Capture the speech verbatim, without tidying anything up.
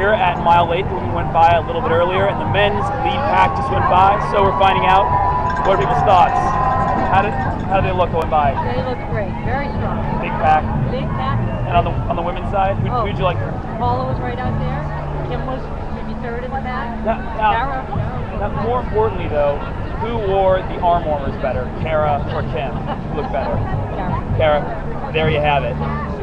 here at Mile eight. The women went by a little bit earlier, and the men's lead pack just went by. So we're finding out what are people's thoughts. How did how did they look going by? They look great, very strong. Big pack. Big pack. And on the on the women's side, who oh, who'd you like? Paula was right out there. Kim was maybe third in the pack. Now, now, Kara. now, more importantly, though, who wore the arm warmers better, Kara or Kim? Who looked better? Kara. Kara. There you have it.